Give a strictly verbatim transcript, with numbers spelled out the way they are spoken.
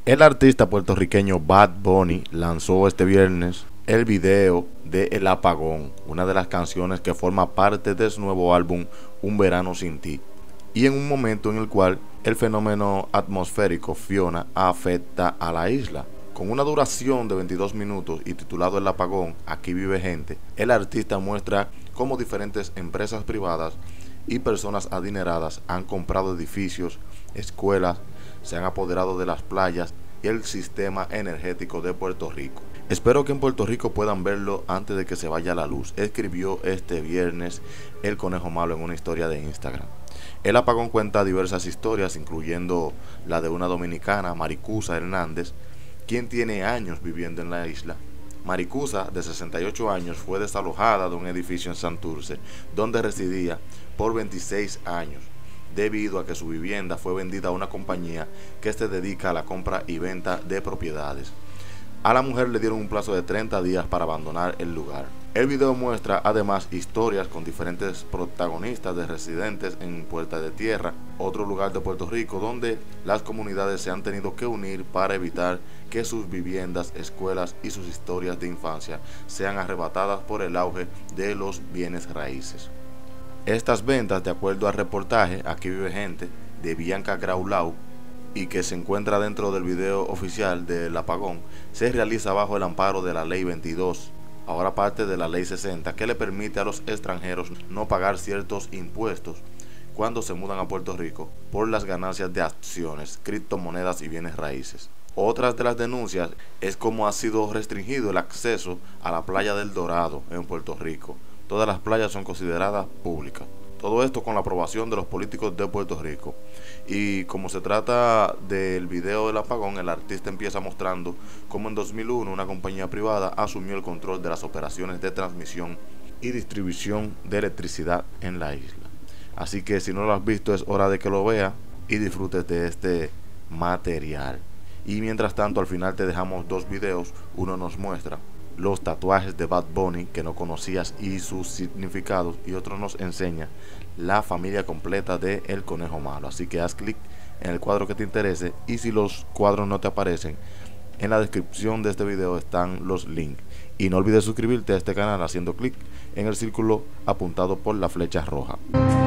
El artista puertorriqueño Bad Bunny lanzó este viernes el video de El Apagón, una de las canciones que forma parte de su nuevo álbum Un Verano Sin Ti, y en un momento en el cual el fenómeno atmosférico Fiona afecta a la isla. Con una duración de veintidós minutos y titulado El Apagón, aquí vive gente, el artista muestra cómo diferentes empresas privadas y personas adineradas han comprado edificios, escuelas, se han apoderado de las playas y el sistema energético de Puerto Rico. Espero que en Puerto Rico puedan verlo antes de que se vaya la luz, escribió este viernes el Conejo Malo en una historia de Instagram. El Apagón cuenta diversas historias, incluyendo la de una dominicana, Maricusa Hernández, quien tiene años viviendo en la isla. Maricusa, de sesenta y ocho años, fue desalojada de un edificio en Santurce, donde residía por veintiséis años, debido a que su vivienda fue vendida a una compañía que se dedica a la compra y venta de propiedades. A la mujer le dieron un plazo de treinta días para abandonar el lugar. El video muestra además historias con diferentes protagonistas de residentes en Puerta de Tierra, otro lugar de Puerto Rico donde las comunidades se han tenido que unir para evitar que sus viviendas, escuelas y sus historias de infancia sean arrebatadas por el auge de los bienes raíces. Estas ventas, de acuerdo al reportaje Aquí Vive Gente de Bianca Graulau, y que se encuentra dentro del video oficial del Apagón, se realiza bajo el amparo de la Ley veintidós, ahora parte de la Ley sesenta, que le permite a los extranjeros no pagar ciertos impuestos cuando se mudan a Puerto Rico por las ganancias de acciones, criptomonedas y bienes raíces. Otras de las denuncias es cómo ha sido restringido el acceso a la playa del Dorado en Puerto Rico. Todas las playas son consideradas públicas. Todo esto con la aprobación de los políticos de Puerto Rico. Y como se trata del video del apagón, el artista empieza mostrando cómo en dos mil uno una compañía privada asumió el control de las operaciones de transmisión y distribución de electricidad en la isla. Así que si no lo has visto, es hora de que lo veas y disfrutes de este material. Y mientras tanto, al final te dejamos dos videos. Uno nos muestra los tatuajes de Bad Bunny que no conocías y sus significados, y otro nos enseña la familia completa de El Conejo Malo. Así que haz clic en el cuadro que te interese, y si los cuadros no te aparecen, en la descripción de este video están los links. Y no olvides suscribirte a este canal haciendo clic en el círculo apuntado por la flecha roja.